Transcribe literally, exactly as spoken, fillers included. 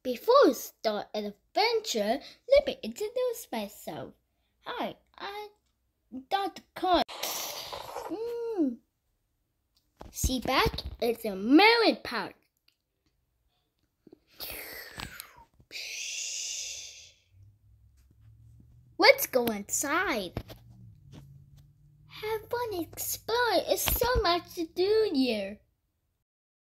Before we start an adventure, let me introduce myself. Hi, I'm Doctor Con. Mm. See back, it's a melon park. Let's go inside. Have fun exploring. There's so much to do here.